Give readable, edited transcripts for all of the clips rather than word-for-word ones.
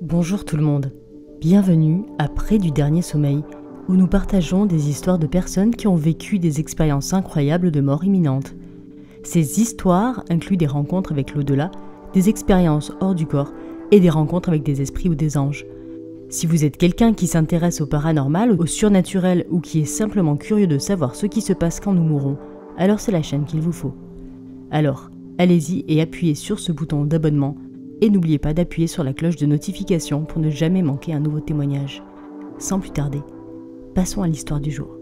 Bonjour tout le monde, bienvenue à Près du dernier sommeil, où nous partageons des histoires de personnes qui ont vécu des expériences incroyables de mort imminente. Ces histoires incluent des rencontres avec l'au-delà, des expériences hors du corps et des rencontres avec des esprits ou des anges. Si vous êtes quelqu'un qui s'intéresse au paranormal, au surnaturel ou qui est simplement curieux de savoir ce qui se passe quand nous mourrons, alors c'est la chaîne qu'il vous faut. Alors, allez-y et appuyez sur ce bouton d'abonnement et n'oubliez pas d'appuyer sur la cloche de notification pour ne jamais manquer un nouveau témoignage. Sans plus tarder, passons à l'histoire du jour.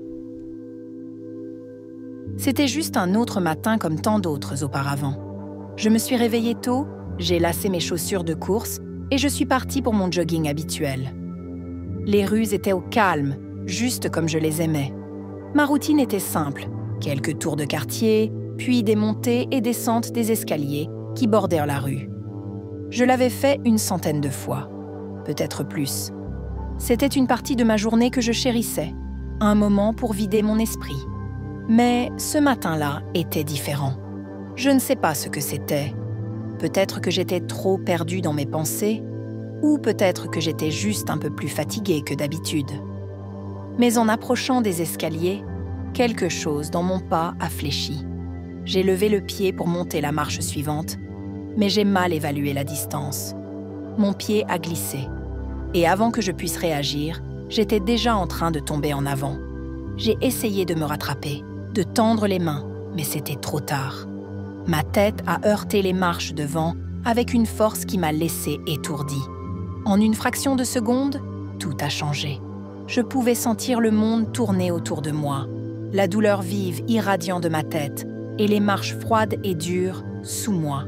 C'était juste un autre matin comme tant d'autres auparavant. Je me suis réveillée tôt, j'ai lacé mes chaussures de course et je suis partie pour mon jogging habituel. Les rues étaient au calme, juste comme je les aimais. Ma routine était simple, quelques tours de quartier, puis des montées et descentes des escaliers qui bordèrent la rue. Je l'avais fait une centaine de fois, peut-être plus. C'était une partie de ma journée que je chérissais, un moment pour vider mon esprit. Mais ce matin-là était différent. Je ne sais pas ce que c'était. Peut-être que j'étais trop perdue dans mes pensées, ou peut-être que j'étais juste un peu plus fatiguée que d'habitude. Mais en approchant des escaliers, quelque chose dans mon pas a fléchi. J'ai levé le pied pour monter la marche suivante, mais j'ai mal évalué la distance. Mon pied a glissé, et avant que je puisse réagir, j'étais déjà en train de tomber en avant. J'ai essayé de me rattraper, de tendre les mains, mais c'était trop tard. Ma tête a heurté les marches devant avec une force qui m'a laissé étourdie. En une fraction de seconde, tout a changé. Je pouvais sentir le monde tourner autour de moi, la douleur vive irradiant de ma tête et les marches froides et dures sous moi.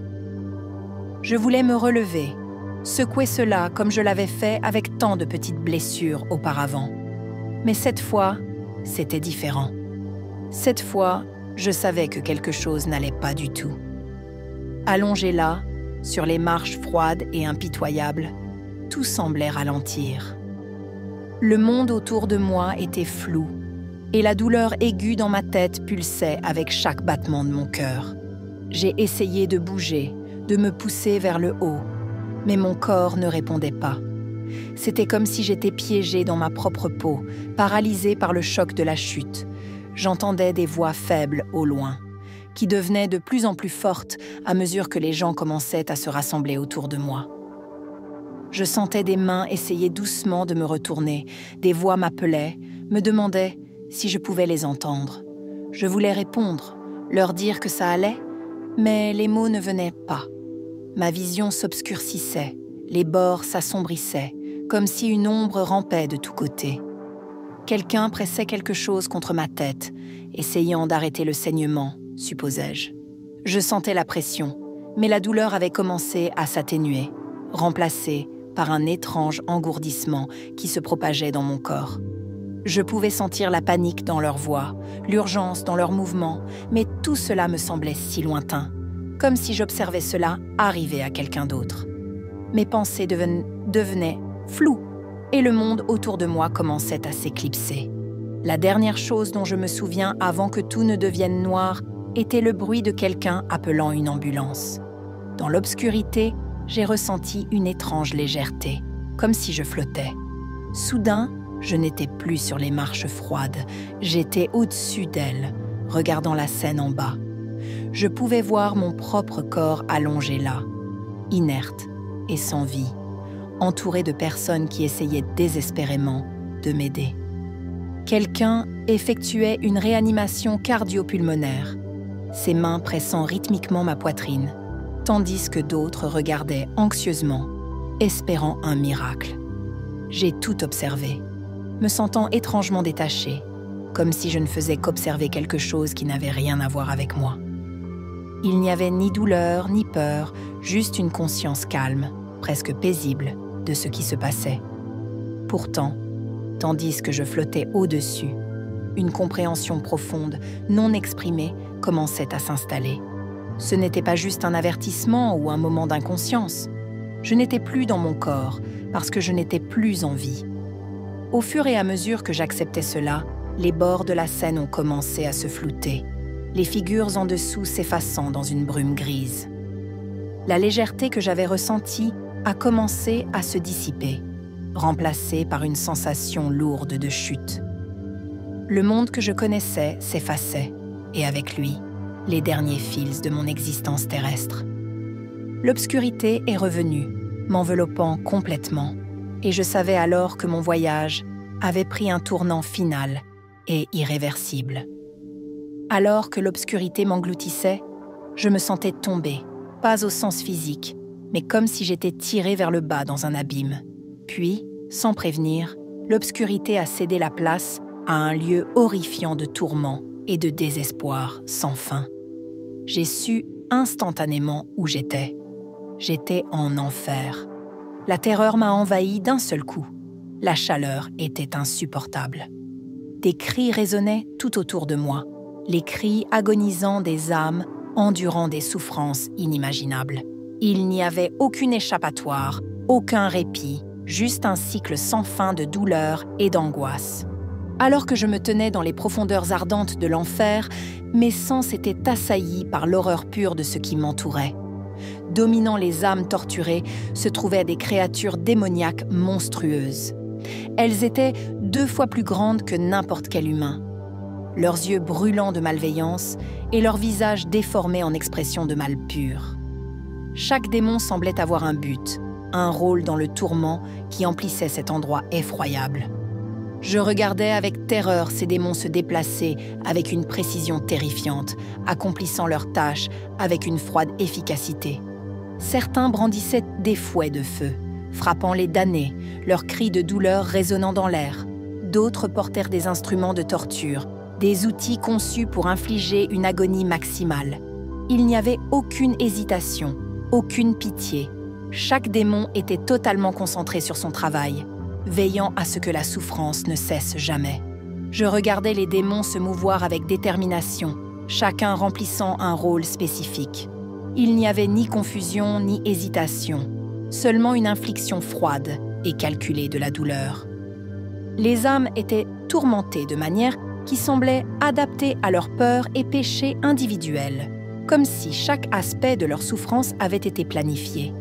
Je voulais me relever, secouer cela comme je l'avais fait avec tant de petites blessures auparavant. Mais cette fois, c'était différent. Cette fois, je savais que quelque chose n'allait pas du tout. Allongé là, sur les marches froides et impitoyables, tout semblait ralentir. Le monde autour de moi était flou, et la douleur aiguë dans ma tête pulsait avec chaque battement de mon cœur. J'ai essayé de bouger, de me pousser vers le haut, mais mon corps ne répondait pas. C'était comme si j'étais piégée dans ma propre peau, paralysée par le choc de la chute. J'entendais des voix faibles au loin, qui devenaient de plus en plus fortes à mesure que les gens commençaient à se rassembler autour de moi. Je sentais des mains essayer doucement de me retourner, des voix m'appelaient, me demandaient si je pouvais les entendre. Je voulais répondre, leur dire que ça allait, mais les mots ne venaient pas. Ma vision s'obscurcissait, les bords s'assombrissaient, comme si une ombre rampait de tous côtés. Quelqu'un pressait quelque chose contre ma tête, essayant d'arrêter le saignement, supposais-je. Je sentais la pression, mais la douleur avait commencé à s'atténuer, remplacée par un étrange engourdissement qui se propageait dans mon corps. Je pouvais sentir la panique dans leurs voix, l'urgence dans leurs mouvements, mais tout cela me semblait si lointain, comme si j'observais cela arriver à quelqu'un d'autre. Mes pensées devenaient floues, et le monde autour de moi commençait à s'éclipser. La dernière chose dont je me souviens avant que tout ne devienne noir était le bruit de quelqu'un appelant une ambulance. Dans l'obscurité, j'ai ressenti une étrange légèreté, comme si je flottais. Soudain, je n'étais plus sur les marches froides, j'étais au-dessus d'elles, regardant la scène en bas. Je pouvais voir mon propre corps allongé là, inerte et sans vie, entouré de personnes qui essayaient désespérément de m'aider. Quelqu'un effectuait une réanimation cardio-pulmonaire, ses mains pressant rythmiquement ma poitrine, tandis que d'autres regardaient anxieusement, espérant un miracle. J'ai tout observé, me sentant étrangement détachée, comme si je ne faisais qu'observer quelque chose qui n'avait rien à voir avec moi. Il n'y avait ni douleur, ni peur, juste une conscience calme, presque paisible, de ce qui se passait. Pourtant, tandis que je flottais au-dessus, une compréhension profonde, non exprimée, commençait à s'installer. Ce n'était pas juste un avertissement ou un moment d'inconscience. Je n'étais plus dans mon corps, parce que je n'étais plus en vie. Au fur et à mesure que j'acceptais cela, les bords de la scène ont commencé à se flouter, les figures en dessous s'effaçant dans une brume grise. La légèreté que j'avais ressentie a commencé à se dissiper, remplacé par une sensation lourde de chute. Le monde que je connaissais s'effaçait, et avec lui, les derniers fils de mon existence terrestre. L'obscurité est revenue, m'enveloppant complètement, et je savais alors que mon voyage avait pris un tournant final et irréversible. Alors que l'obscurité m'engloutissait, je me sentais tomber, pas au sens physique, mais comme si j'étais tirée vers le bas dans un abîme. Puis, sans prévenir, l'obscurité a cédé la place à un lieu horrifiant de tourments et de désespoir sans fin. J'ai su instantanément où j'étais. J'étais en enfer. La terreur m'a envahi d'un seul coup. La chaleur était insupportable. Des cris résonnaient tout autour de moi, les cris agonisants des âmes endurant des souffrances inimaginables. Il n'y avait aucune échappatoire, aucun répit, juste un cycle sans fin de douleur et d'angoisse. Alors que je me tenais dans les profondeurs ardentes de l'enfer, mes sens étaient assaillis par l'horreur pure de ce qui m'entourait. Dominant les âmes torturées se trouvaient des créatures démoniaques monstrueuses. Elles étaient 2 fois plus grandes que n'importe quel humain. Leurs yeux brûlants de malveillance et leurs visages déformés en expression de mal pur. Chaque démon semblait avoir un but, un rôle dans le tourment qui emplissait cet endroit effroyable. Je regardais avec terreur ces démons se déplacer avec une précision terrifiante, accomplissant leurs tâches avec une froide efficacité. Certains brandissaient des fouets de feu, frappant les damnés, leurs cris de douleur résonnant dans l'air. D'autres portèrent des instruments de torture, des outils conçus pour infliger une agonie maximale. Il n'y avait aucune hésitation, aucune pitié. Chaque démon était totalement concentré sur son travail, veillant à ce que la souffrance ne cesse jamais. Je regardais les démons se mouvoir avec détermination, chacun remplissant un rôle spécifique. Il n'y avait ni confusion ni hésitation, seulement une infliction froide et calculée de la douleur. Les âmes étaient tourmentées de manière qui semblait adaptée à leurs peurs et péchés individuels, comme si chaque aspect de leur souffrance avait été planifié.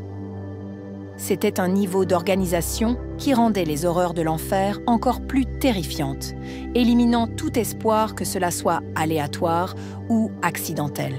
C'était un niveau d'organisation qui rendait les horreurs de l'enfer encore plus terrifiantes, éliminant tout espoir que cela soit aléatoire ou accidentel.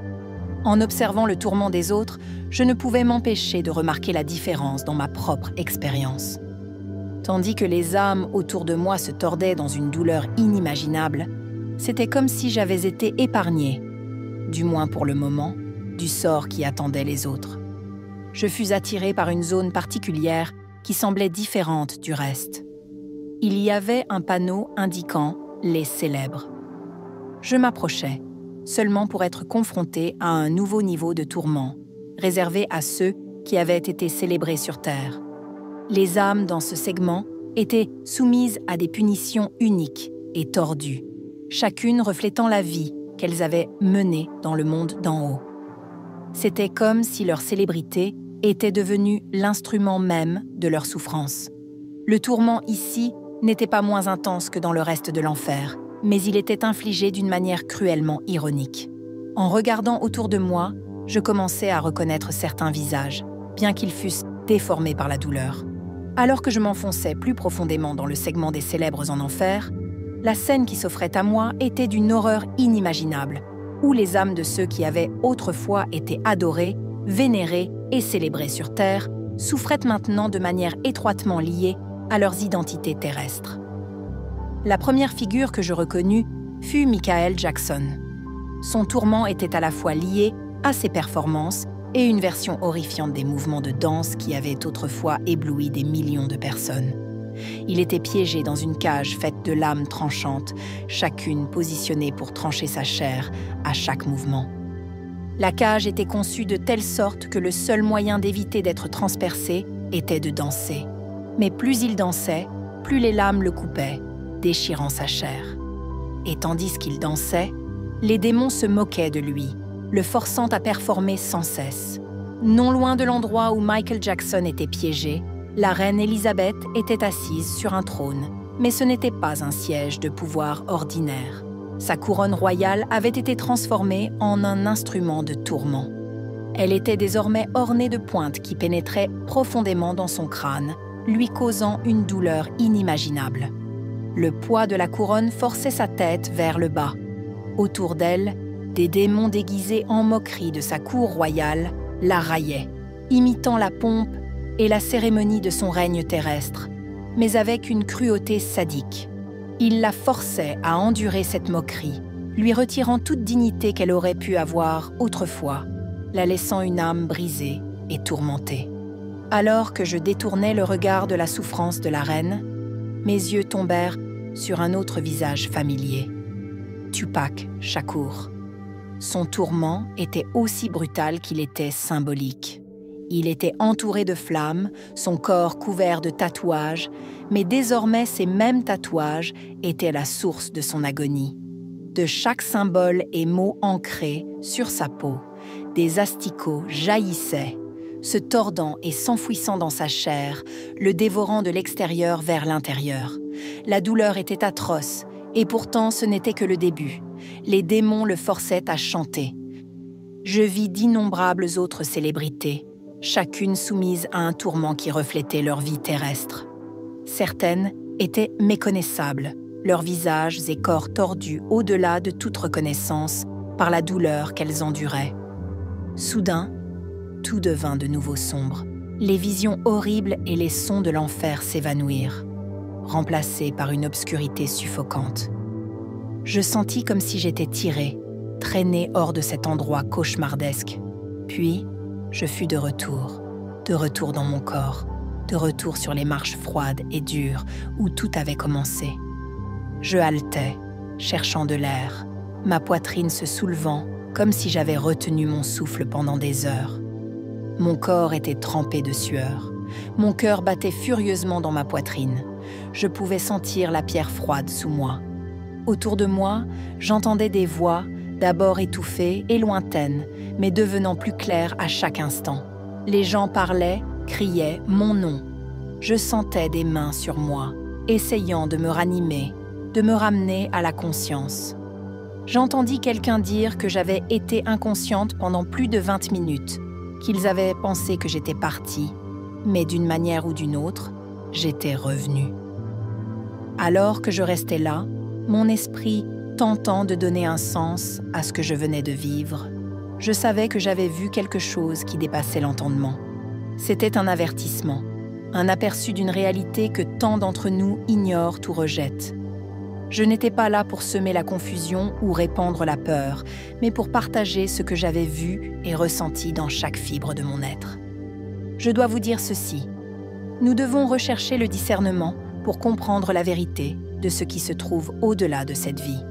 En observant le tourment des autres, je ne pouvais m'empêcher de remarquer la différence dans ma propre expérience. Tandis que les âmes autour de moi se tordaient dans une douleur inimaginable, c'était comme si j'avais été épargnée, du moins pour le moment, du sort qui attendait les autres. Je fus attirée par une zone particulière qui semblait différente du reste. Il y avait un panneau indiquant « Les célèbres ». Je m'approchais, seulement pour être confrontée à un nouveau niveau de tourment, réservé à ceux qui avaient été célébrés sur Terre. Les âmes dans ce segment étaient soumises à des punitions uniques et tordues, chacune reflétant la vie qu'elles avaient menée dans le monde d'en haut. C'était comme si leur célébrité était devenue l'instrument même de leur souffrance. Le tourment ici n'était pas moins intense que dans le reste de l'enfer, mais il était infligé d'une manière cruellement ironique. En regardant autour de moi, je commençais à reconnaître certains visages, bien qu'ils fussent déformés par la douleur. Alors que je m'enfonçais plus profondément dans le segment des célèbres en enfer, la scène qui s'offrait à moi était d'une horreur inimaginable, où les âmes de ceux qui avaient autrefois été adorés, vénérés et célébrés sur Terre souffraient maintenant de manière étroitement liée à leurs identités terrestres. La première figure que je reconnus fut Michael Jackson. Son tourment était à la fois lié à ses performances et une version horrifiante des mouvements de danse qui avaient autrefois ébloui des millions de personnes. Il était piégé dans une cage faite de lames tranchantes, chacune positionnée pour trancher sa chair à chaque mouvement. La cage était conçue de telle sorte que le seul moyen d'éviter d'être transpercé était de danser. Mais plus il dansait, plus les lames le coupaient, déchirant sa chair. Et tandis qu'il dansait, les démons se moquaient de lui, le forçant à performer sans cesse. Non loin de l'endroit où Michael Jackson était piégé, la reine Élisabeth était assise sur un trône, mais ce n'était pas un siège de pouvoir ordinaire. Sa couronne royale avait été transformée en un instrument de tourment. Elle était désormais ornée de pointes qui pénétraient profondément dans son crâne, lui causant une douleur inimaginable. Le poids de la couronne forçait sa tête vers le bas. Autour d'elle, des démons déguisés en moquerie de sa cour royale la raillaient, imitant la pompe et la cérémonie de son règne terrestre, mais avec une cruauté sadique. Ils la forçaient à endurer cette moquerie, lui retirant toute dignité qu'elle aurait pu avoir autrefois, la laissant une âme brisée et tourmentée. Alors que je détournais le regard de la souffrance de la reine, mes yeux tombèrent sur un autre visage familier, Tupac Shakur. Son tourment était aussi brutal qu'il était symbolique. Il était entouré de flammes, son corps couvert de tatouages, mais désormais ces mêmes tatouages étaient la source de son agonie. De chaque symbole et mot ancré sur sa peau, des asticots jaillissaient, se tordant et s'enfouissant dans sa chair, le dévorant de l'extérieur vers l'intérieur. La douleur était atroce, et pourtant ce n'était que le début. Les démons le forçaient à chanter. Je vis d'innombrables autres célébrités, chacune soumise à un tourment qui reflétait leur vie terrestre. Certaines étaient méconnaissables, leurs visages et corps tordus au-delà de toute reconnaissance par la douleur qu'elles enduraient. Soudain, tout devint de nouveau sombre. Les visions horribles et les sons de l'enfer s'évanouirent, remplacés par une obscurité suffocante. Je sentis comme si j'étais tirée, traînée hors de cet endroit cauchemardesque. Puis, je fus de retour dans mon corps, de retour sur les marches froides et dures où tout avait commencé. Je haletais, cherchant de l'air, ma poitrine se soulevant comme si j'avais retenu mon souffle pendant des heures. Mon corps était trempé de sueur. Mon cœur battait furieusement dans ma poitrine. Je pouvais sentir la pierre froide sous moi. Autour de moi, j'entendais des voix, d'abord étouffées et lointaines, mais devenant plus claires à chaque instant. Les gens parlaient, criaient mon nom. Je sentais des mains sur moi, essayant de me ranimer, de me ramener à la conscience. J'entendis quelqu'un dire que j'avais été inconsciente pendant plus de 20 minutes, qu'ils avaient pensé que j'étais partie, mais d'une manière ou d'une autre, j'étais revenue. Alors que je restais là, mon esprit tentant de donner un sens à ce que je venais de vivre, je savais que j'avais vu quelque chose qui dépassait l'entendement. C'était un avertissement, un aperçu d'une réalité que tant d'entre nous ignorent ou rejettent. Je n'étais pas là pour semer la confusion ou répandre la peur, mais pour partager ce que j'avais vu et ressenti dans chaque fibre de mon être. Je dois vous dire ceci. Nous devons rechercher le discernement pour comprendre la vérité de ce qui se trouve au-delà de cette vie.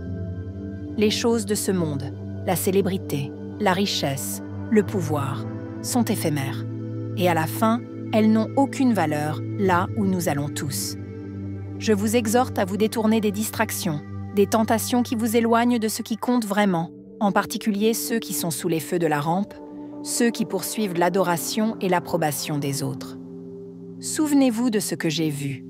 Les choses de ce monde, la célébrité, la richesse, le pouvoir, sont éphémères. Et à la fin, elles n'ont aucune valeur là où nous allons tous. Je vous exhorte à vous détourner des distractions, des tentations qui vous éloignent de ce qui compte vraiment, en particulier ceux qui sont sous les feux de la rampe, ceux qui poursuivent l'adoration et l'approbation des autres. Souvenez-vous de ce que j'ai vu.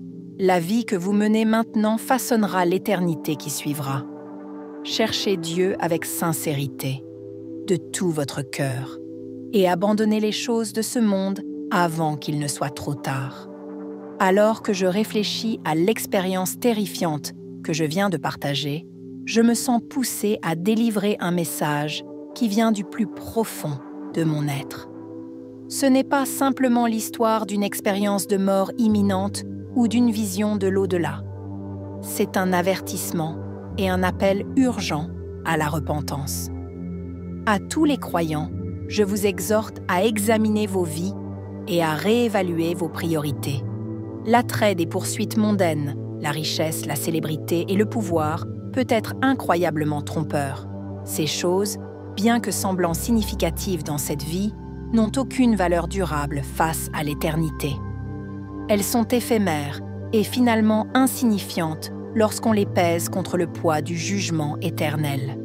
La vie que vous menez maintenant façonnera l'éternité qui suivra. Cherchez Dieu avec sincérité, de tout votre cœur, et abandonnez les choses de ce monde avant qu'il ne soit trop tard. Alors que je réfléchis à l'expérience terrifiante que je viens de partager, je me sens poussée à délivrer un message qui vient du plus profond de mon être. Ce n'est pas simplement l'histoire d'une expérience de mort imminente ou d'une vision de l'au-delà. C'est un avertissement et un appel urgent à la repentance. À tous les croyants, je vous exhorte à examiner vos vies et à réévaluer vos priorités. L'attrait des poursuites mondaines, la richesse, la célébrité et le pouvoir peut être incroyablement trompeur. Ces choses, bien que semblant significatives dans cette vie, n'ont aucune valeur durable face à l'éternité. Elles sont éphémères et finalement insignifiantes lorsqu'on les pèse contre le poids du jugement éternel.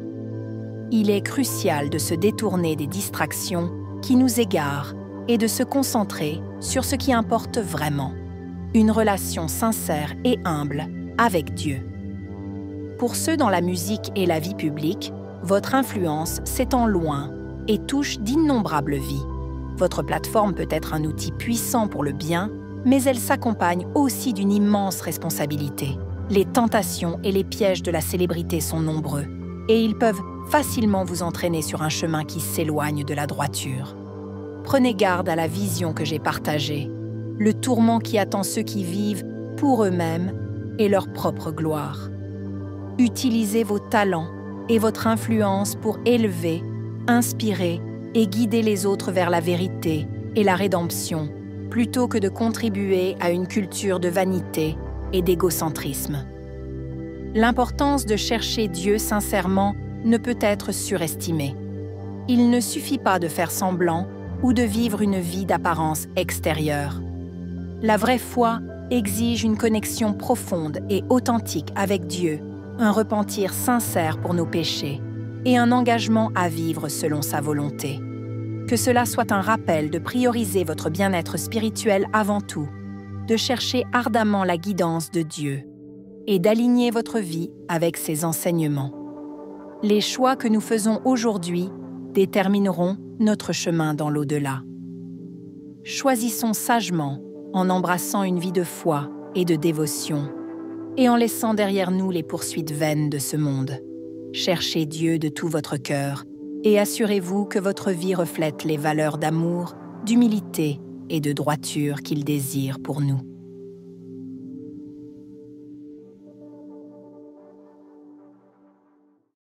Il est crucial de se détourner des distractions qui nous égarent et de se concentrer sur ce qui importe vraiment, une relation sincère et humble avec Dieu. Pour ceux dans la musique et la vie publique, votre influence s'étend loin et touche d'innombrables vies. Votre plateforme peut être un outil puissant pour le bien, mais elle s'accompagne aussi d'une immense responsabilité. Les tentations et les pièges de la célébrité sont nombreux, et ils peuvent facilement vous entraîner sur un chemin qui s'éloigne de la droiture. Prenez garde à la vision que j'ai partagée, le tourment qui attend ceux qui vivent pour eux-mêmes et leur propre gloire. Utilisez vos talents et votre influence pour élever, inspirer et guider les autres vers la vérité et la rédemption, plutôt que de contribuer à une culture de vanité et d'égocentrisme. L'importance de chercher Dieu sincèrement ne peut être surestimée. Il ne suffit pas de faire semblant ou de vivre une vie d'apparence extérieure. La vraie foi exige une connexion profonde et authentique avec Dieu, un repentir sincère pour nos péchés et un engagement à vivre selon sa volonté. Que cela soit un rappel de prioriser votre bien-être spirituel avant tout, de chercher ardemment la guidance de Dieu et d'aligner votre vie avec ses enseignements. Les choix que nous faisons aujourd'hui détermineront notre chemin dans l'au-delà. Choisissons sagement en embrassant une vie de foi et de dévotion et en laissant derrière nous les poursuites vaines de ce monde. Cherchez Dieu de tout votre cœur et assurez-vous que votre vie reflète les valeurs d'amour, d'humilité et de droiture qu'il désire pour nous.